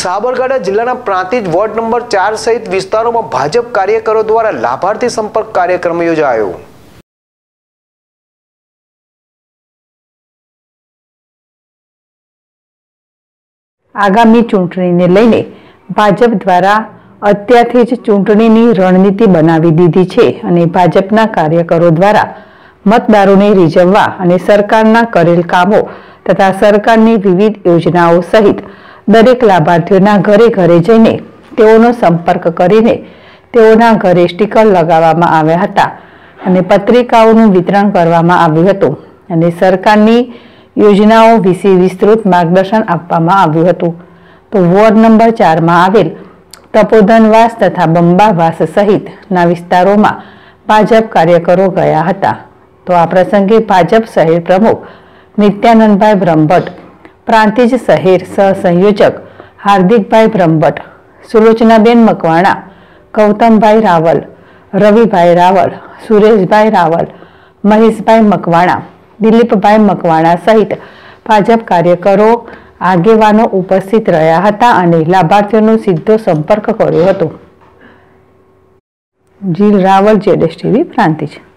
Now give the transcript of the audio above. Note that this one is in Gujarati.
સાબરકાંઠા જિલ્લાના પ્રાંતિજ વોર્ડ નંબર 4 સહિત વિસ્તારોમાં ભાજપ કાર્યકરો દ્વારા લાભાર્થી સંપર્ક કાર્યક્રમ યોજાયો। આગામી ચૂંટણીને લઈને ભાજપ દ્વારા અત્યારથી જ ચૂંટણીની રણનીતિ બનાવી દીધી છે અને ભાજપના કાર્યકરો દ્વારા મતદારોને રીઝવવા અને સરકારના કરેલ કામો તથા સરકારની વિવિધ યોજનાઓ સહિત દરેક લાભાર્થીઓના ઘરે ઘરે જઈને તેઓનો સંપર્ક કરીને તેઓના ઘરે સ્ટીકર લગાવવામાં આવ્યા હતા અને પત્રિકાઓનું વિતરણ કરવામાં આવ્યું હતું અને સરકારની યોજનાઓ વિશે વિસ્તૃત માર્ગદર્શન આપવામાં આવ્યું હતું। તો વોર્ડ નંબર 4માં આવેલ તપોધનવાસ તથા બંબાવાસ સહિતના વિસ્તારોમાં ભાજપ કાર્યકરો ગયા હતા। તો આ પ્રસંગે ભાજપ શહેર પ્રમુખ નિત્યાનંદભાઈ બ્રહ્મભટ્ટ, પ્રાંતિજ શહેર સહસંયોજક હાર્દિકભાઈ બ્રહ્મભટ્ટ, સુલોચનાબેન મકવાણા, ગૌતમભાઈ રાવલ, રવિભાઈ રાવલ, સુરેશભાઈ રાવલ, મહેશભાઈ મકવાણા, દિલીપભાઈ મકવાણા સહિત ભાજપ કાર્યકરો આગેવાનો ઉપસ્થિત રહ્યા હતા અને લાભાર્થીઓનો સીધો સંપર્ક કર્યો હતો। જીલ રાવલ, જેડેશ ટીવી, પ્રાંતિજ।